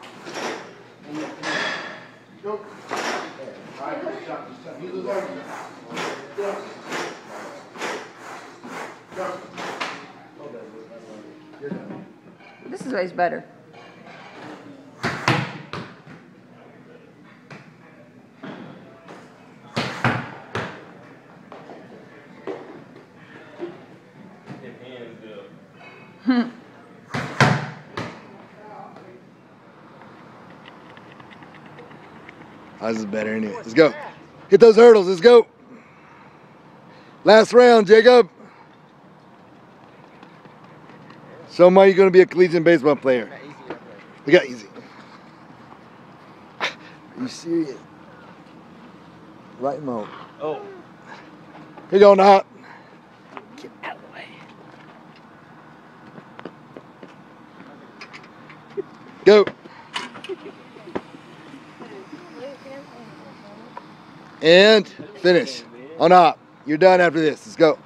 Go. All right, good shot. You lose everything. Go. Go. You're done. This is always better. This is better anyway. Let's go. Hit those hurdles. Let's go. Last round, Jacob. So why are you going to be a collegiate baseball player? We got easy. Are you serious? Right mode. Oh. Here you go, Nahop. Get out of the way. Go. And finish. On up. You're done after this. Let's go.